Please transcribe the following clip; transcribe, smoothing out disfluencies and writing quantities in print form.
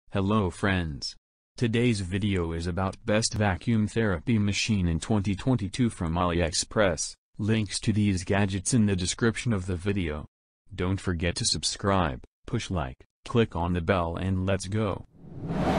Hello friends. Today's video is about best vacuum therapy machine in 2022 from Aliexpress. Links to these gadgets in the description of the video. Don't forget to subscribe, push like, click on the bell and let's go.